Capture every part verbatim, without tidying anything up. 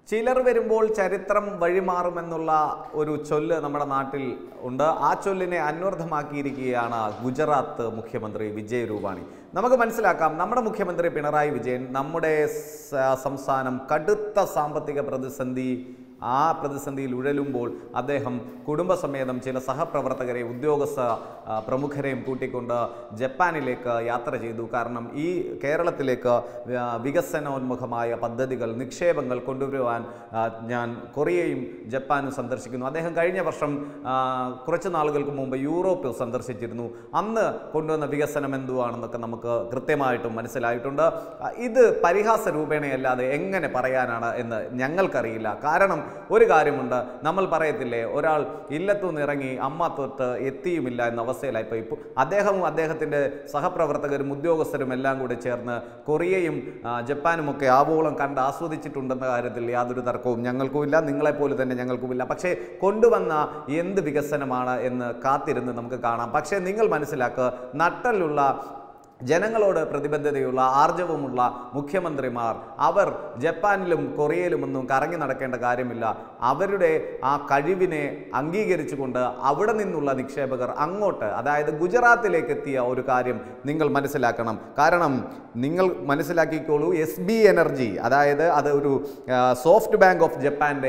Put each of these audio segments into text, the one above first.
ചിലർ വരുമ്പോൾ ചരിത്രം വഴിമാറുമെന്നുള്ള ഒരു ചൊല്ല് നമ്മുടെ നാട്ടിൽ ഉണ്ട്. ആ ചൊല്ലിനെ അന്വർത്ഥമാക്കിയിരിക്കുകയാണ് ഗുജറാത്ത് മുഖ്യമന്ത്രി വിജയ് രൂപാണി. നമുക്ക് മനസ്സിലാക്കാം, നമ്മുടെ മുഖ്യമന്ത്രി പിണറായി വിജയൻ നമ്മുടെ സംസ്ഥാനം കടുത്ത സാമ്പത്തിക പ്രതിസന്ധി ആ പ്രതിസന്ധിയിൽ ഉഴലുമ്പോൾ അദ്ദേഹം കുടുംബസമേതം ചില സഹപ്രവർത്തകരെ ഉദ്യോഗസ്ഥ പ്രമുഖരെയും കൂട്ടിക്കൊണ്ട് ജപ്പാനിലേക്ക് യാത്ര ചെയ്തു. കാരണം ഈ കേരളത്തിലേക്ക് വികസനോന്മുഖമായ പദ്ധതികൾ നിക്ഷേപങ്ങൾ കൊണ്ടുവരുവാൻ ഞാൻ കൊറിയയും ജപ്പാനും സന്ദർശിക്കുന്നു. അദ്ദേഹം കഴിഞ്ഞ വർഷം കുറച്ച് നാളുകൾക്ക് മുമ്പ് യൂറോപ്പ് സന്ദർശിച്ചിരുന്നു. അന്ന് കൊണ്ടുവന്ന വികസനം എന്തുവാണെന്നൊക്കെ നമുക്ക് കൃത്യമായിട്ടും മനസ്സിലായിട്ടുണ്ട്. ഇത് പരിഹാസ രൂപേണയല്ലാതെ എങ്ങനെ പറയാനാണ് എന്ന് ഞങ്ങൾക്കറിയില്ല. കാരണം ഒരു കാര്യമുണ്ട്, നമ്മൾ പറയത്തില്ലേ, ഒരാൾ ഇല്ലത്തുനിന്ന് ഇറങ്ങി അമ്മ തൊട്ട് എത്തിയുമില്ല എന്ന അവസ്ഥയിലായിപ്പോൾ ഇപ്പോൾ അദ്ദേഹവും അദ്ദേഹത്തിൻ്റെ സഹപ്രവർത്തകരും ഉദ്യോഗസ്ഥരും എല്ലാം കൂടി ചേർന്ന് കൊറിയയും ജപ്പാനുമൊക്കെ ആവോളം കണ്ട് ആസ്വദിച്ചിട്ടുണ്ടെന്ന കാര്യത്തിൽ യാതൊരു തർക്കവും ഞങ്ങൾക്കുമില്ല, നിങ്ങളെപ്പോലെ തന്നെ ഞങ്ങൾക്കുമില്ല. പക്ഷേ കൊണ്ടുവന്ന എന്ത് വികസനമാണ് എന്ന് കാത്തിരുന്ന് നമുക്ക് കാണാം. പക്ഷേ നിങ്ങൾ മനസ്സിലാക്കുക, നട്ടലുള്ള ജനങ്ങളോട് പ്രതിബദ്ധതയുള്ള ആർജവമുള്ള മുഖ്യമന്ത്രിമാർ അവർ ജപ്പാനിലും കൊറിയയിലുമൊന്നും കറങ്ങി നടക്കേണ്ട കാര്യമില്ല. അവരുടെ ആ കഴിവിനെ അംഗീകരിച്ചുകൊണ്ട് അവിടെ നിന്നുള്ള നിക്ഷേപകർ അങ്ങോട്ട്, അതായത് ഗുജറാത്തിലേക്ക് എത്തിയ ഒരു കാര്യം നിങ്ങൾ മനസ്സിലാക്കണം. കാരണം നിങ്ങൾ മനസ്സിലാക്കിക്കോളൂ, എസ് ബി എനർജി, അതായത് അത് ഒരു സോഫ്റ്റ് ബാങ്ക് ഓഫ് ജപ്പാൻ്റെ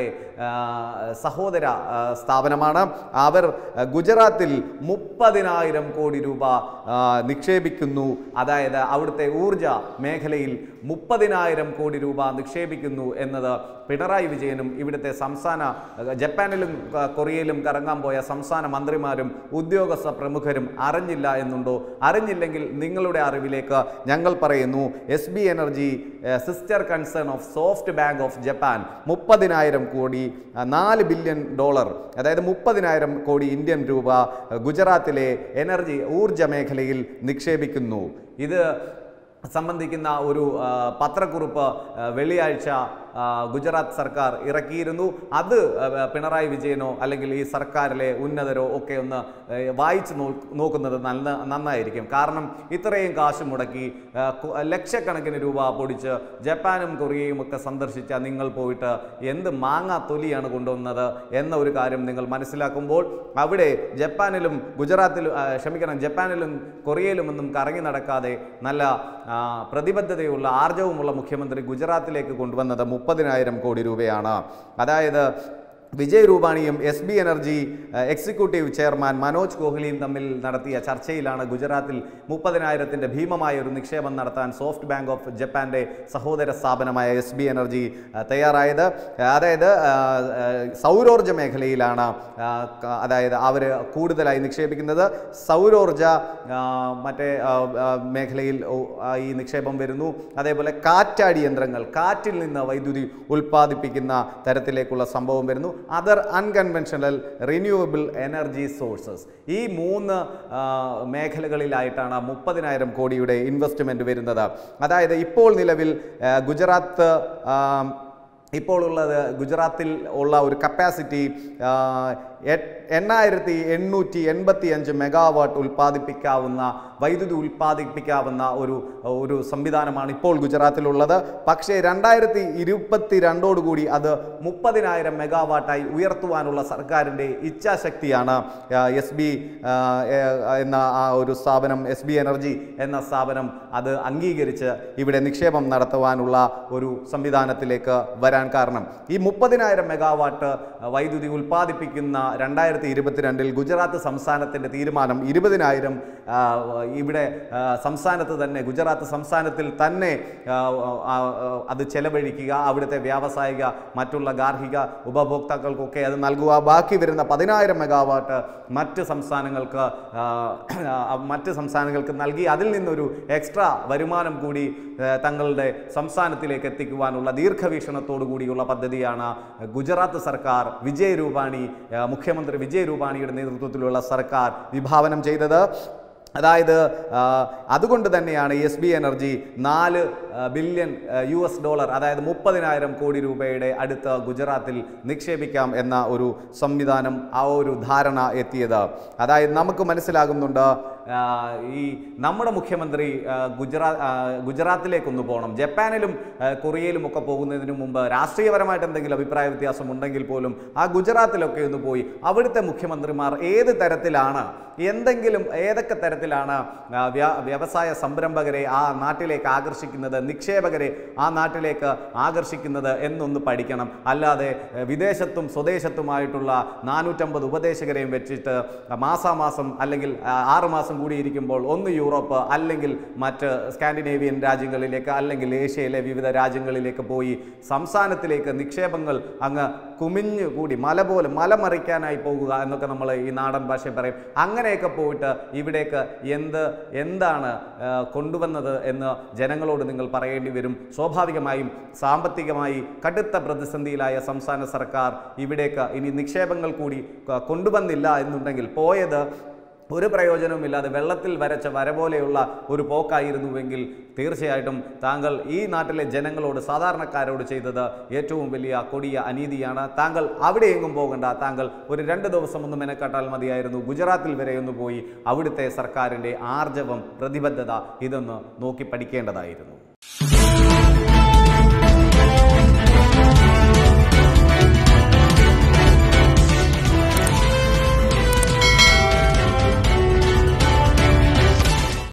സഹോദര സ്ഥാപനമാണ്. അവർ ഗുജറാത്തിൽ മുപ്പതിനായിരം കോടി രൂപ നിക്ഷേപിക്കുന്നു. അതായത് അവിടുത്തെ ഊർജ മേഖലയിൽ മുപ്പതിനായിരം കോടി രൂപ നിക്ഷേപിക്കുന്നു എന്നത് പിണറായി വിജയനും ഇവിടുത്തെ സംസ്ഥാന ജപ്പാനിലും കൊറിയയിലും കറങ്ങാൻ പോയ സംസ്ഥാന മന്ത്രിമാരും ഉദ്യോഗസ്ഥ പ്രമുഖരും അറിഞ്ഞില്ല എന്നുണ്ടോ? അറിഞ്ഞില്ലെങ്കിൽ നിങ്ങളുടെ അറിവിലേക്ക് ഞങ്ങൾ പറയുന്നു, S B energy sister concern of SoftBank of Japan മുപ്പതിനായിരം കോടി നാല് ബില്യൺ ഡോളർ, അതായത് മുപ്പതിനായിരം കോടി ഇന്ത്യൻ രൂപ ഗുജറാത്തിലെ എനർജി ഊർജ മേഖലയിൽ നിക്ഷേപിക്കുന്നു. ഇത് സംബന്ധിക്കുന്ന ഒരു പത്രക്കുറിപ്പ് വെള്ളിയാഴ്ച ഗുജറാത്ത് സർക്കാർ ഇറക്കിയിരുന്നു. അത് പിണറായി വിജയനോ അല്ലെങ്കിൽ ഈ സർക്കാരിലെ ഉന്നതരോ ഒക്കെ ഒന്ന് വായിച്ചു നോക്കുന്നത് നല്ല നന്നായിരിക്കും. കാരണം ഇത്രയും കാശ് മുടക്കി ലക്ഷക്കണക്കിന് രൂപ പൊടിച്ച് ജപ്പാനും കൊറിയയും ഒക്കെ സന്ദർശിച്ച നിങ്ങൾ പോയിട്ട് എന്ത് മാങ്ങാ തൊലിയാണ് കൊണ്ടുവന്നത് എന്ന ഒരു കാര്യം നിങ്ങൾ മനസ്സിലാക്കുമ്പോൾ, അവിടെ ജപ്പാനിലും ഗുജറാത്തിലും ക്ഷമിക്കണം ജപ്പാനിലും കൊറിയയിലും ഒന്നും കറങ്ങി നടക്കാതെ നല്ല പ്രതിബദ്ധതയുള്ള ആർജവുമുള്ള മുഖ്യമന്ത്രി ഗുജറാത്തിലേക്ക് കൊണ്ടുവന്നത് മുപ്പതിനായിരം കോടി രൂപയാണ്. അതായത് വിജയ് രൂപാണിയും S B energy executive chairman Manoj കോഹ്ലിയും തമ്മിൽ നടത്തിയ ചർച്ചയിലാണ് ഗുജറാത്തിൽ മുപ്പതിനായിരത്തിൻ്റെ ഭീമമായ ഒരു നിക്ഷേപം നടത്താൻ സോഫ്റ്റ് ബാങ്ക് ഓഫ് ജപ്പാൻ്റെ സഹോദര സ്ഥാപനമായ എസ് ബി എനർജി തയ്യാറായത്. അതായത് സൗരോർജ മേഖലയിലാണ് അതായത് അവർ കൂടുതലായി നിക്ഷേപിക്കുന്നത്. സൗരോർജ മറ്റേ മേഖലയിൽ ഈ നിക്ഷേപം വരുന്നു. അതേപോലെ കാറ്റാടി യന്ത്രങ്ങൾ, കാറ്റിൽ നിന്ന് വൈദ്യുതി ഉൽപ്പാദിപ്പിക്കുന്ന തരത്തിലേക്കുള്ള സംഭവം വരുന്നു. Other unconventional renewable energy sources, ഈ മൂന്ന് മേഖലകളിലായിട്ടാണ് മുപ്പതിനായിരം കോടിയുടെ ഇൻവെസ്റ്റ്മെൻറ്റ് വരുന്നത്. അതായത് ഇപ്പോൾ നിലവിൽ ഗുജറാത്ത് ഇപ്പോൾ ഉള്ളത് ഗുജറാത്തിൽ ഉള്ള ഒരു കപ്പാസിറ്റി എണ്ണായിരത്തി എണ്ണൂറ്റി എൺപത്തി അഞ്ച് മെഗാവാട്ട് ഉൽപ്പാദിപ്പിക്കാവുന്ന വൈദ്യുതി ഉൽപ്പാദിപ്പിക്കാവുന്ന ഒരു ഒരു സംവിധാനമാണ് ഇപ്പോൾ ഗുജറാത്തിലുള്ളത്. പക്ഷേ രണ്ടായിരത്തി ഇരുപത്തി രണ്ടോടുകൂടി അത് മുപ്പതിനായിരം മെഗാവാട്ടായി ഉയർത്തുവാനുള്ള സർക്കാരിൻ്റെ ഇച്ഛാശക്തിയാണ് എസ് ബി എന്ന ആ ഒരു സ്ഥാപനം, എസ് ബി എനർജി എന്ന സ്ഥാപനം അത് അംഗീകരിച്ച് ഇവിടെ നിക്ഷേപം നടത്തുവാനുള്ള ഒരു സംവിധാനത്തിലേക്ക് വരാൻ കാരണം. ഈ മുപ്പതിനായിരം മെഗാവാട്ട് വൈദ്യുതി ഉൽപ്പാദിപ്പിക്കുന്ന രണ്ടായിരത്തി ഇരുപത്തിരണ്ടിൽ ഗുജറാത്ത് സംസ്ഥാനത്തിൻ്റെ തീരുമാനം ഇരുപതിനായിരം ഇവിടെ സംസ്ഥാനത്ത് തന്നെ ഗുജറാത്ത് സംസ്ഥാനത്തിൽ തന്നെ അത് ചെലവഴിക്കുക, അവിടുത്തെ വ്യാവസായിക മറ്റുള്ള ഗാർഹിക ഉപഭോക്താക്കൾക്കൊക്കെ അത് നൽകുക. ബാക്കി വരുന്ന പതിനായിരം മെഗാവാട്ട് മറ്റ് സംസ്ഥാനങ്ങൾക്ക് മറ്റ് സംസ്ഥാനങ്ങൾക്ക് നൽകി അതിൽ നിന്നൊരു എക്സ്ട്രാ വരുമാനം കൂടി തങ്ങളുടെ സംസ്ഥാനത്തിലേക്ക് എത്തിക്കുവാനുള്ള ദീർഘവീക്ഷണത്തോടു കൂടിയുള്ള പദ്ധതിയാണ് ഗുജറാത്ത് സർക്കാർ, വിജയ് രൂപാണി മുഖ്യമന്ത്രി വിജയ് രൂപാണിയുടെ നേതൃത്വത്തിലുള്ള സർക്കാർ വിഭാവനം ചെയ്തത്. അതായത് അതുകൊണ്ട് തന്നെയാണ് എസ് ബി എനർജി നാല് ബില്യൺ യു എസ് ഡോളർ, അതായത് മുപ്പതിനായിരം കോടി രൂപയുടെ അടുത്ത് ഗുജറാത്തിൽ നിക്ഷേപിക്കാം എന്ന ഒരു സംവിധാനം, ആ ഒരു ധാരണ എത്തിയത്. അതായത് നമുക്ക് മനസ്സിലാകുന്നുണ്ട് ഈ നമ്മുടെ മുഖ്യമന്ത്രി ഗുജറാ ഗുജറാത്തിലേക്കൊന്ന് പോകണം. ജപ്പാനിലും കൊറിയയിലും ഒക്കെ പോകുന്നതിന് മുമ്പ് രാഷ്ട്രീയപരമായിട്ട് എന്തെങ്കിലും അഭിപ്രായ വ്യത്യാസം ഉണ്ടെങ്കിൽ പോലും ആ ഗുജറാത്തിലൊക്കെ ഒന്ന് പോയി അവിടുത്തെ മുഖ്യമന്ത്രിമാർ ഏത് തരത്തിലാണ്, എന്തെങ്കിലും ഏതൊക്കെ തരത്തിലാണ് വ്യവസായ സംരംഭകരെ ആ നാട്ടിലേക്ക് ആകർഷിക്കുന്നത്, നിക്ഷേപകരെ ആ നാട്ടിലേക്ക് ആകർഷിക്കുന്നത് എന്നൊന്ന് പഠിക്കണം. അല്ലാതെ വിദേശത്തും സ്വദേശത്തുമായിട്ടുള്ള നാനൂറ്റമ്പത് ഉപദേശകരെയും വെച്ചിട്ട് മാസാമാസം അല്ലെങ്കിൽ ആറുമാസം കൂടി ഇരിക്കുമ്പോൾ ഒന്ന് യൂറോപ്പ് അല്ലെങ്കിൽ മറ്റ് സ്കാൻഡിനേവിയൻ രാജ്യങ്ങളിലേക്ക് അല്ലെങ്കിൽ ഏഷ്യയിലെ വിവിധ രാജ്യങ്ങളിലേക്ക് പോയി സംസ്ഥാനത്തിലേക്ക് നിക്ഷേപങ്ങൾ അങ്ങ് കുമിഞ്ഞു കൂടി മല പോലെ മലമറിക്കാനായി പോകുക എന്നൊക്കെ നമ്മൾ ഈ നാടൻ ഭാഷയിൽ പറയും. അങ്ങനെയൊക്കെ പോയിട്ട് ഇവിടേക്ക് എന്ത് എന്താണ് കൊണ്ടുവന്നത് എന്ന് ജനങ്ങളോട് നിങ്ങൾ പറയേണ്ടി വരും. സ്വാഭാവികമായും സാമ്പത്തികമായി കടുത്ത പ്രതിസന്ധിയിലായ സംസ്ഥാന സർക്കാർ ഇവിടേക്ക് ഇനി നിക്ഷേപങ്ങൾ കൂടി കൊണ്ടുവന്നില്ല എന്നുണ്ടെങ്കിൽ പോയത് ഒരു പ്രയോജനവുമില്ലാതെ വെള്ളത്തിൽ വരച്ച വര പോലെയുള്ള ഒരു പോക്കായിരുന്നുവെങ്കിൽ തീർച്ചയായിട്ടും താങ്കൾ ഈ നാട്ടിലെ ജനങ്ങളോട്, സാധാരണക്കാരോട് ചെയ്തത് ഏറ്റവും വലിയ കൊടിയ അനീതിയാണ്. താങ്കൾ അവിടെയെങ്ങും പോകണ്ട, താങ്കൾ ഒരു രണ്ട് ദിവസം ഒന്ന് മെനക്കെട്ടാൽ മതിയായിരുന്നു. ഗുജറാത്തിൽ വരെ ഒന്ന് പോയി അവിടുത്തെ സർക്കാരിൻ്റെ ആർജവം, പ്രതിബദ്ധത ഇതൊന്ന് നോക്കി പഠിക്കേണ്ടതായിരുന്നു.